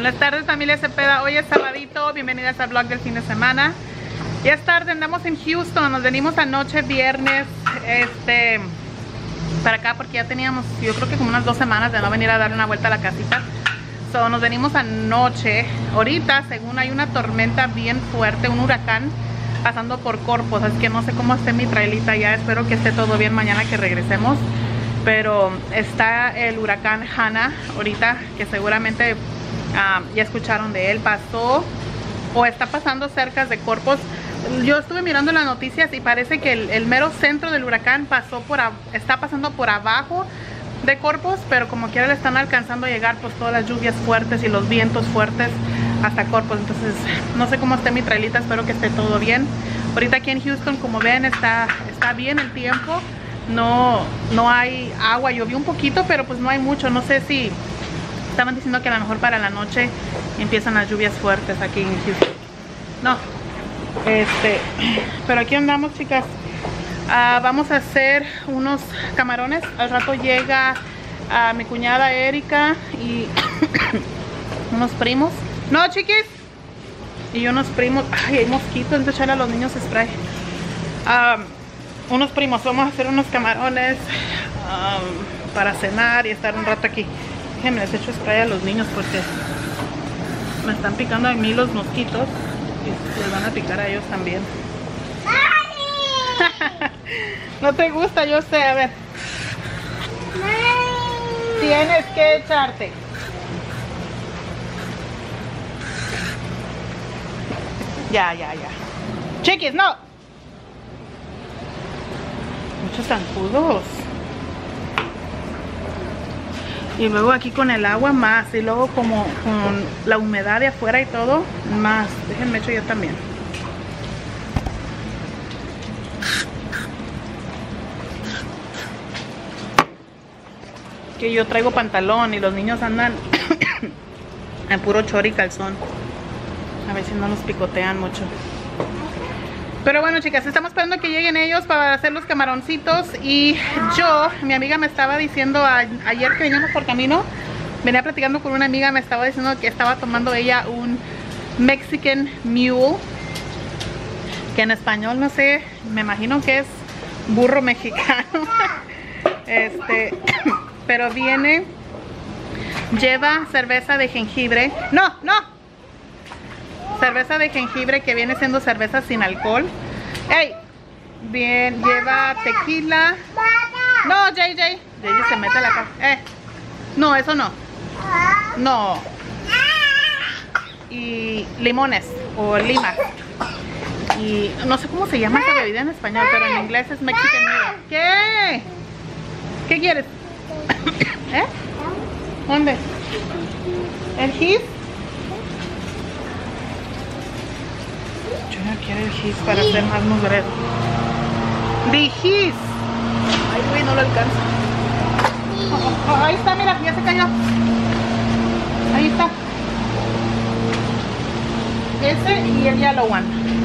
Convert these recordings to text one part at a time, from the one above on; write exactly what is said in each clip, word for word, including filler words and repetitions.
Buenas tardes, familia Cepeda. Hoy es sabadito, bienvenidas al vlog del fin de semana. Ya es tarde, andamos en Houston. Nos venimos anoche, viernes, este, para acá porque ya teníamos, yo creo que como unas dos semanas de no venir a dar una vuelta a la casita. So, nos venimos anoche. Ahorita, según hay una tormenta bien fuerte, un huracán pasando por Corpus, así que no sé cómo esté mi trailita ya. Espero que esté todo bien mañana que regresemos. Pero está el huracán Hanna ahorita, que seguramente uh, ya escucharon de él. Pasó o está pasando cerca de Corpus. Yo estuve mirando las noticias y parece que el, el mero centro del huracán pasó por a, está pasando por abajo de Corpus, pero como quiera le están alcanzando a llegar pues todas las lluvias fuertes y los vientos fuertes hasta Corpus. Entonces no sé cómo esté mi trailita, espero que esté todo bien. Ahorita aquí en Houston, como ven, está, está bien el tiempo. No, no hay agua, llovió un poquito, pero pues no hay mucho. No sé si estaban diciendo que a lo mejor para la noche empiezan las lluvias fuertes aquí en Houston. No, este, pero aquí andamos, chicas. Uh, vamos a hacer unos camarones. Al rato llega uh, mi cuñada Erika y unos primos. No, chiquis. Y unos primos. Ay, hay mosquitos, entonces echarle a los niños spray. Um, unos primos, vamos a hacer unos camarones um, para cenar y estar un rato aquí. Déjenme, les echo spray a los niños porque me están picando a mí los mosquitos y les van a picar a ellos también. No te gusta, yo sé, a ver. Tienes que echarte. Ya, ya, ya. Chiquis, no. Muchos zancudos. Y luego aquí con el agua más. Y luego como con la humedad de afuera y todo, más. Déjenme echo yo también. Que yo traigo pantalón y los niños andan en puro chor y calzón. A ver si no nos picotean mucho. Pero bueno, chicas, estamos esperando que lleguen ellos para hacer los camaroncitos. Y yo, mi amiga me estaba diciendo a, ayer que veníamos por camino, venía platicando con una amiga, me estaba diciendo que estaba tomando ella un Mexican Mule, que en español no sé, me imagino que es burro mexicano. Este, pero viene, lleva cerveza de jengibre. No, no. Cerveza de jengibre que viene siendo cerveza sin alcohol. Ey, bien, lleva tequila. No, J J. J J se mete a la casa. Eh, no, eso no. No. Y limones o limas. Y no sé cómo se llama esa bebida en español, pero en inglés es Mexican Mule. ¿Qué? ¿Qué quieres? ¿Eh? ¿Dónde? ¿El gis? Junior quiere el gis para hacer más mugrero. ¡De gis! Ay, güey, no lo alcanza. Oh, oh, ahí está, mira, ya se cayó. Ahí está. Ese y el yellow one.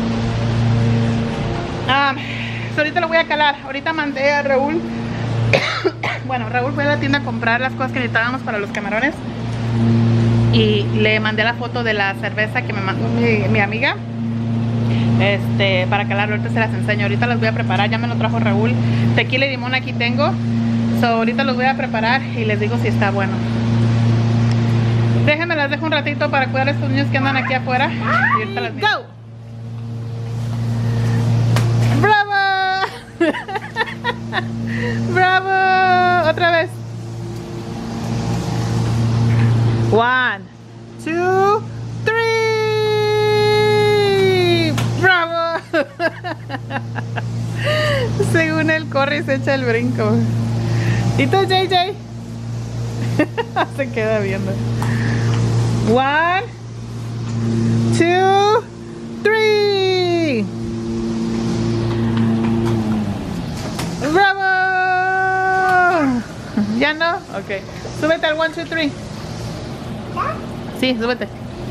Ah, so ahorita lo voy a calar. Ahorita mandé a Raúl. Bueno, Raúl fue a la tienda a comprar las cosas que necesitábamos para los camarones. Y le mandé la foto de la cerveza que me mandó mi, mi amiga. Este, para calarlo, ahorita se las enseño. Ahorita las voy a preparar, ya me lo trajo Raúl. Tequila y limón aquí tengo. So, ahorita los voy a preparar y les digo si está bueno. Déjenme las dejo un ratito para cuidar a estos niños que andan aquí afuera. Y ahorita las ¡go! ¡Bravo! ¡Bravo! Otra vez. One, two, three. ¡Bravo! Según él corre y se echa el brinco. ¿Y tú, J J? Se queda viendo. One, two, three. ¡Bravo! ¿Ya no? Ok. Súbete al one, two, three. Sí, súbete.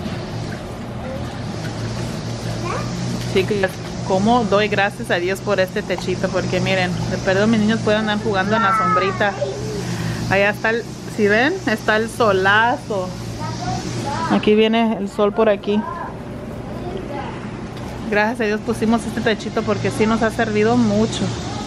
Chicas, como doy gracias a Dios por este techito, porque miren, de perdón, mis niños pueden andar jugando en la sombrita. Allá está el, si ven, está el solazo. Aquí viene el sol por aquí. Gracias a Dios pusimos este techito porque sí nos ha servido mucho.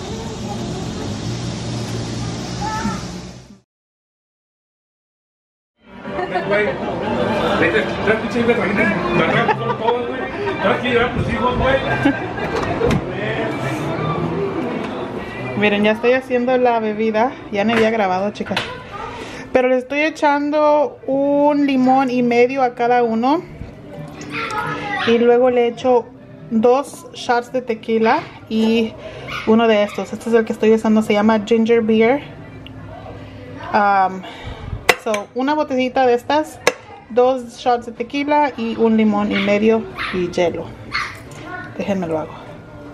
Miren, ya estoy haciendo la bebida. Ya no había grabado, chicas. Pero le estoy echando un limón y medio a cada uno. Y luego le echo dos shots de tequila y uno de estos. Este es el que estoy usando. Se llama Ginger Beer. Um, so, una botellita de estas, dos shots de tequila y un limón y medio y hielo. Déjenme lo hago.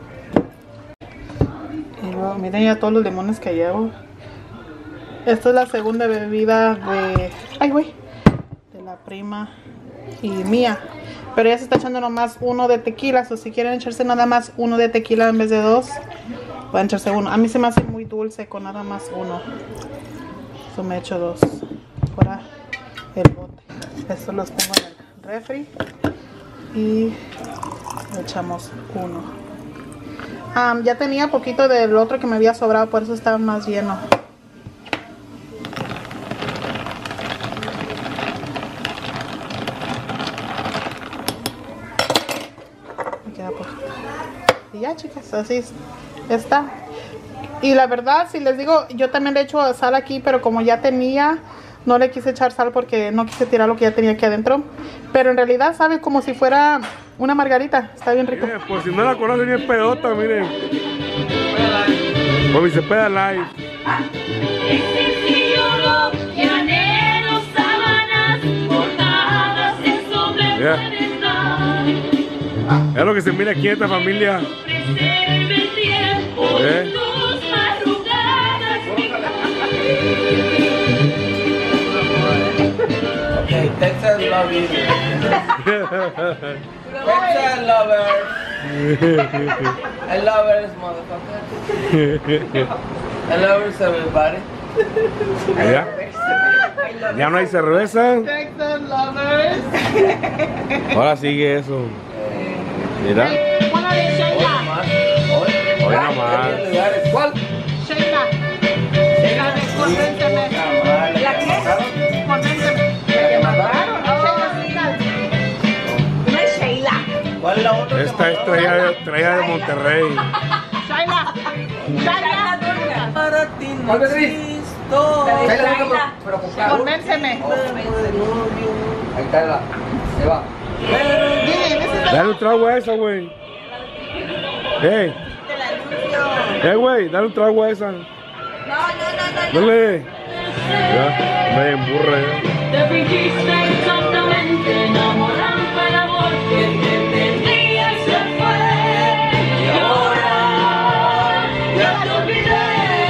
Y luego, miren ya todos los limones que llevo. Esta es la segunda bebida de... Ay, güey. De la prima y mía. Pero ya se está echando nomás uno de tequila. O si quieren echarse nada más uno de tequila en vez de dos, pueden echarse uno. A mí se me hace muy dulce con nada más uno. So me echo dos. Fuera el bote. Estos los pongo en el refri. Y le echamos uno. Um, ya tenía poquito del otro que me había sobrado, por eso estaba más lleno. Me queda poquito. Y ya, chicas, así está. Y la verdad, si les digo, yo también le echo sal aquí, pero como ya tenía, no le quise echar sal porque no quise tirar lo que ya tenía aquí adentro. Pero en realidad sabe como si fuera una margarita. Está bien rico. Miren, por si no la conocen, bien pedota, miren. Como se peda live. Yeah. Es lo que se mira aquí en esta familia. ¿Eh? Okay, Texas love you. Texas lovers. I lovers, motherfucker. I lovers, everybody. ¿Ya? ¿Ya no hay cerveza? Texas lovers. Ahora sigue eso. Mira. Una de Sheila. Hoy nada más. ¿Cuál? Sheila. La de Convénceme. ¿La qué? Convénceme. ¿La que mataron? No es Sheila. ¿Cuál es la otra? Esta es traída de, traída de Monterrey. Sheila. Sheila. Para ti no existo. Sheila. Pero con calor. Convénceme. Ahí está la. Se va. Dale un trago a esa, güey. Hey. Eh, güey, dale un trago a esa. No, no, no, no. Dale. Ya, me emburra ya. Te fingiste exactamente enamorado el amor que te tenía y se fue. Y ahora ya te olvidé.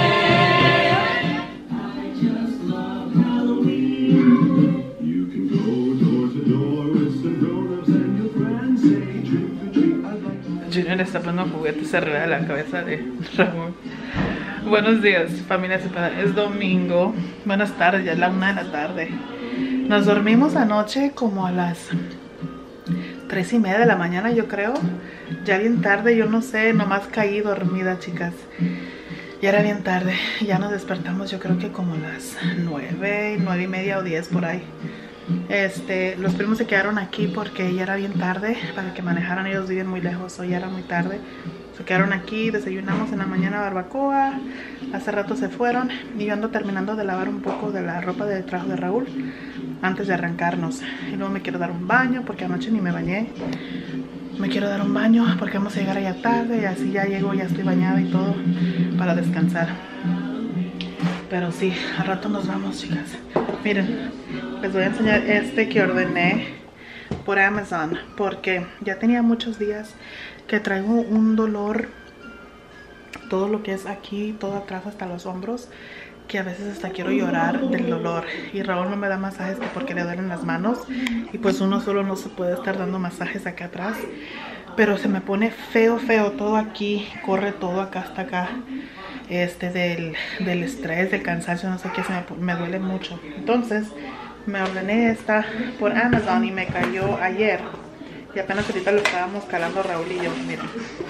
I just love Halloween. You can go door to door with some grown-ups and your friends say trick or treat. I'd like to... Junior está poniendo juguetes arriba de la cabeza de Ramón. Buenos días, familia separada. Es domingo. Buenas tardes, ya es la una de la tarde. Nos dormimos anoche como a las tres y media de la mañana, yo creo. Ya bien tarde, yo no sé, nomás caí dormida, chicas. Ya era bien tarde. Ya nos despertamos, yo creo que como a las nueve, nueve y media o diez por ahí. Este, los primos se quedaron aquí porque ya era bien tarde para que manejaran. Ellos viven muy lejos, hoy ya era muy tarde. Se quedaron aquí, desayunamos en la mañana barbacoa. Hace rato se fueron y yo ando terminando de lavar un poco de la ropa de trabajo de Raúl antes de arrancarnos. Y luego me quiero dar un baño porque anoche ni me bañé. Me quiero dar un baño porque vamos a llegar allá tarde y así ya llego, ya estoy bañada y todo para descansar. Pero sí, al rato nos vamos, chicas. Miren, les voy a enseñar este que ordené por Amazon porque ya tenía muchos días que traigo un dolor, todo lo que es aquí, todo atrás hasta los hombros, que a veces hasta quiero llorar del dolor. Y Raúl no me da masajes porque le duelen las manos y pues uno solo no se puede estar dando masajes acá atrás. Pero se me pone feo, feo todo aquí, corre todo acá hasta acá. Este del, del estrés, del cansancio, no sé qué, se me, me duele mucho. Entonces me ordené esta por Amazon y me cayó ayer. Y apenas ahorita lo estábamos calando Raúl y yo, miren.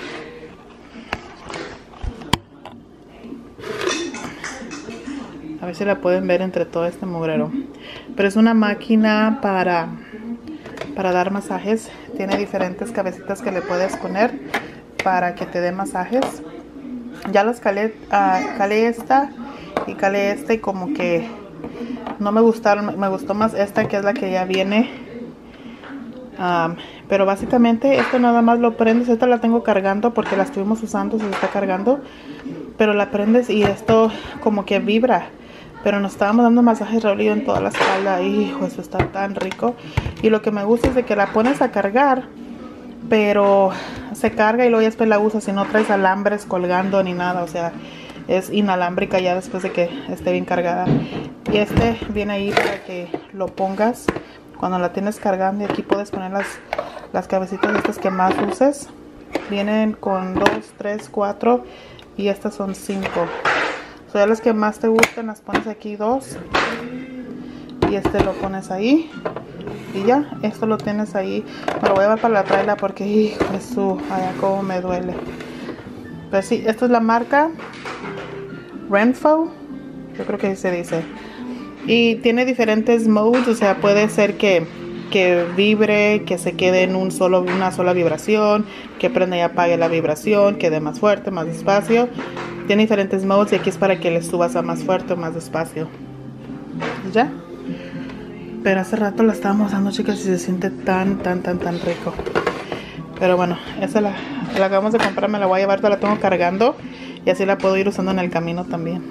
A ver si la pueden ver entre todo este mugrero. Pero es una máquina para, para dar masajes. Tiene diferentes cabecitas que le puedes poner para que te dé masajes. Ya los calé, uh, calé esta y calé esta y como que no me gustaron. Me gustó más esta, que es la que ya viene. Um, pero básicamente esto nada más lo prendes. Esta la tengo cargando porque la estuvimos usando, se está cargando. Pero la prendes y esto como que vibra. Pero nos estábamos dando masajes Raúl y yo en toda la espalda. Hijo, eso está tan rico. Y lo que me gusta es de que la pones a cargar, pero se carga y luego ya después la usas y no traes alambres colgando ni nada. O sea, es inalámbrica ya después de que esté bien cargada. Y este viene ahí para que lo pongas cuando la tienes cargando. Y aquí puedes poner las, las cabecitas estas que más uses. Vienen con dos, tres, cuatro y estas son cinco. O sea, las que más te gusten las pones aquí dos. Y este lo pones ahí. Y ya, esto lo tienes ahí. Me lo voy a llevar para la traila porque, hijo de su, allá como me duele. Pero sí, esta es la marca Renpho. Yo creo que se dice. Y tiene diferentes modes. O sea, puede ser que, que vibre, que se quede en un solo, una sola vibración, que prenda y apague la vibración, que dé más fuerte, más despacio. Tiene diferentes modes y aquí es para que le subas a más fuerte o más despacio. ¿Ya? Pero hace rato la estábamos usando, chicas, y se siente tan, tan, tan, tan rico. Pero bueno, esa la, la acabamos de comprar, me la voy a llevar, la tengo cargando. Y así la puedo ir usando en el camino también.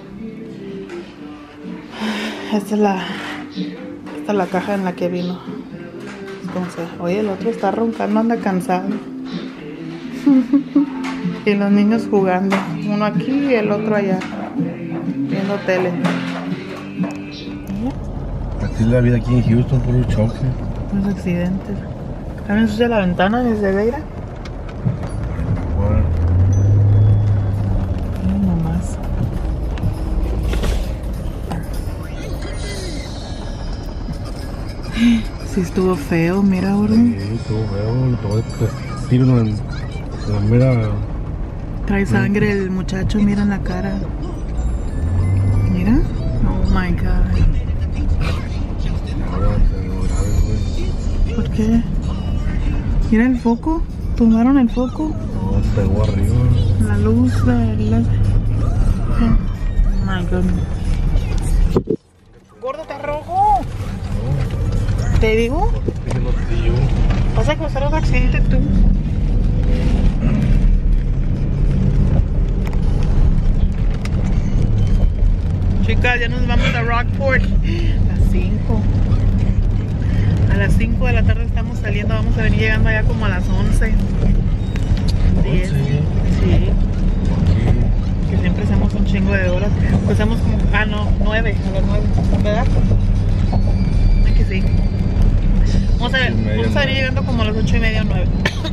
Esta es la, esta es la caja en la que vino. Entonces, oye, el otro está roncando, anda cansado. Y los niños jugando. Uno aquí y el otro allá. Viendo tele. Así es la vida aquí en Houston, por un choque. Los accidentes. ¿También sucia la ventana desde Beira? No nomás. Sí estuvo feo, mira, bro. Sí, estuvo feo. Todo este tiro en, en la mera... Trae sangre el muchacho, mira en la cara. Mira. Oh my god. ¿Por qué? Mira el foco. ¿Tumbaron el foco? No, pegó arriba. La luz de la... Oh my god. Gordo, está rojo. ¿Te digo? Vas a causar un accidente tú. Chicas, ya nos vamos a Rockport. A las cinco. A las cinco de la tarde estamos saliendo. Vamos a venir llegando allá como a las once. diez. Sí. Que siempre hacemos un chingo de horas. Pues hacemos como... Ah, no, nueve. A las nueve. ¿Verdad? Ay, que sí. Vamos a ver. Vamos a venir llegando como a las ocho y media o nueve.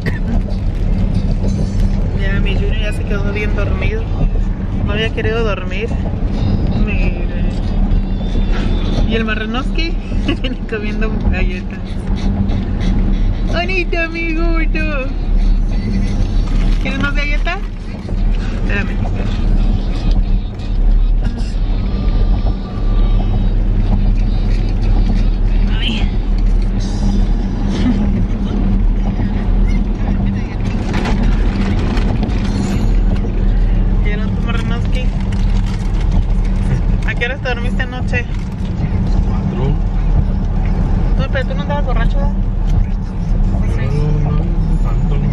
Ya mi Junior ya se quedó bien dormido. No había querido dormir. Mire. Y el Marranoski viene comiendo galletas. Bonito, mi gordo. ¿Quieres más galletas? Espérame. Ay. ¿Quieren tu Marranoski? ¿A qué hora te dormiste anoche? Cuatro. No, pero tú no andabas borracho, ¿verdad? No, no, no tanto, no.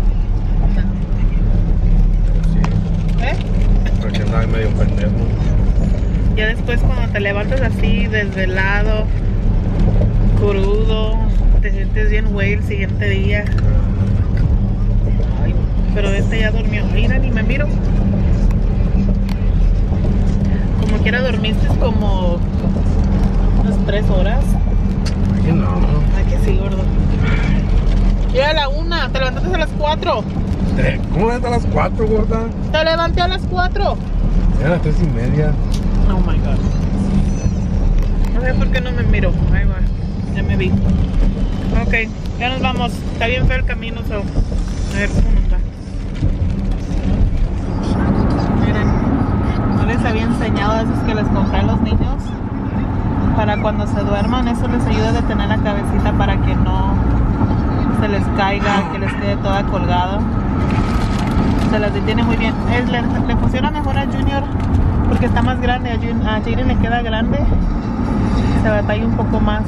¿Eh? Pero que andaba medio pendejo. Ya después cuando te levantas así, desvelado, crudo, te sientes bien güey el siguiente día. Ay, pero este ya durmió. Mira, ni me miro. Como quiera dormiste como unas tres horas. Ay, no. Ay, que sí, gordo. Ya a la una, te levantaste a las cuatro. Eh, ¿Cómo es a las cuatro, gorda? Te levanté a las cuatro. Eran las tres y media. Oh my god. No sé por qué no me miro. Ahí va. Ya me vi. Ok, ya nos vamos. Está bien feo el camino, so. A ver cómo nos va. Miren, no les había enseñado esos que les compré a los niños. Para cuando se duerman, eso les ayuda a detener la cabecita para que no se les caiga, que les quede toda colgada. Se las detiene muy bien. Es, le, le funciona mejor a Junior porque está más grande. A, Jun, a Jaden le queda grande. Se batalla un poco más.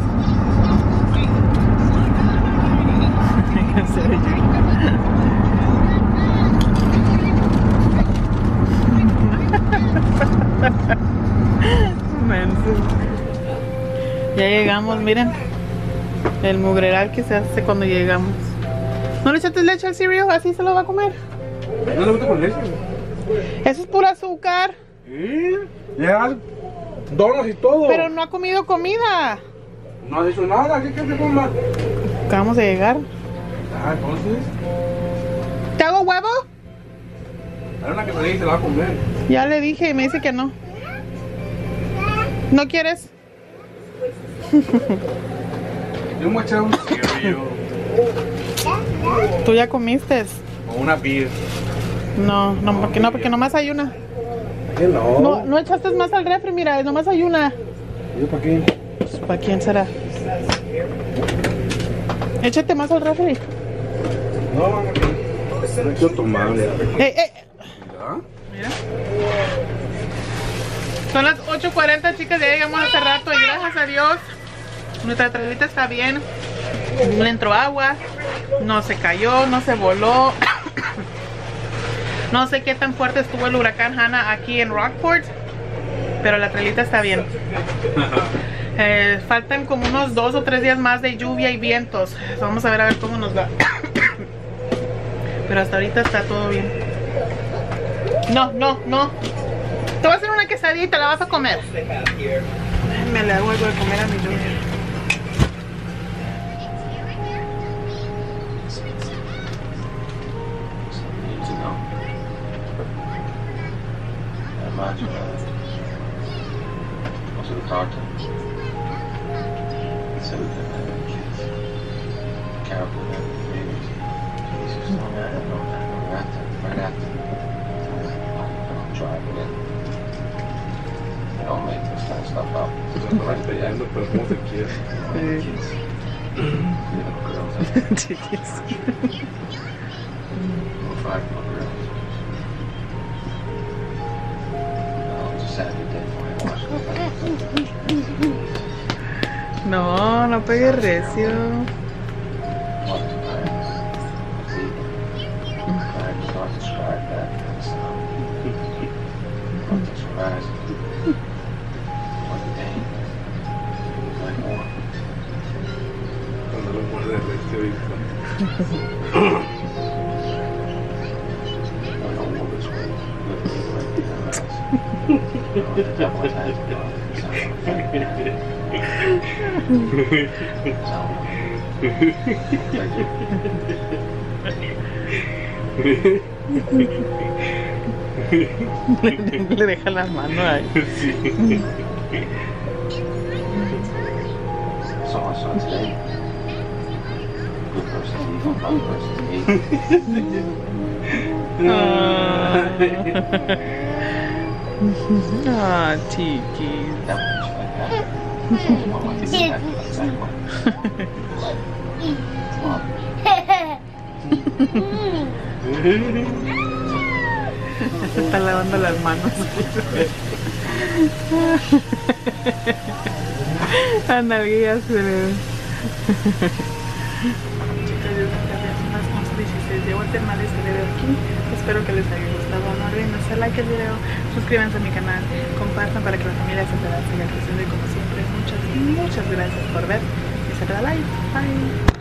Ya llegamos, miren. El mugreral que se hace cuando llegamos. ¿No le echaste leche al cereal? Así se lo va a comer. No le gusta con leche. Eso es puro azúcar. ¿Sí? Ya, donas y todo. Pero no ha comido comida. No has hecho nada, ¿qué quieres que coma? Acabamos de llegar. Ah, entonces. ¿Te hago huevo? Hay una que me dice que se la va a comer. Ya le dije y me dice que no. ¿No quieres? Yo me voy a echar un cereal. ¿Tú ya comiste? O una beer. No, no, porque no, porque nomás hay una. ¿Qué no? No, no echaste más al refri, mira, nomás hay una. ¿Y yo para qué? Pues, ¿para quién será? Échate más al refri. No, mamá. No quiero tomar. Eh, eh. ¿Ya? Mira. Son las ocho cuarenta, chicas, ya llegamos hace rato y gracias a Dios nuestra trailita está bien. No le entró agua, no se cayó, no se voló. No sé qué tan fuerte estuvo el huracán Hannah aquí en Rockport, pero la trailita está bien. Eh, faltan como unos dos o tres días más de lluvia y vientos. Vamos a ver a ver cómo nos va. Pero hasta ahorita está todo bien. No, no, no. Te voy a hacer una quesadilla y te la vas a comer. Me le hago algo de comer a mi Junior. Pero ¿cómo se quiere? No, no pegues recio. Cuando lo muerde el leche ahorita. Le deja la mano ahí. Sí. So I saw today. Good versus evil, love versus hate. Ah, chiquis. That was like that. Well, I think that's the exact one. Love. Se está lavando las manos. Analguillas se le ven. Chicas, yo creo que son las once dieciséis. Llevo el tema de este video aquí. Espero que les haya gustado. No olviden hacer like al video, suscríbanse a mi canal, compartan para que la familia se siga creciendo y como siempre, muchas, muchas gracias por ver y se da like. Bye.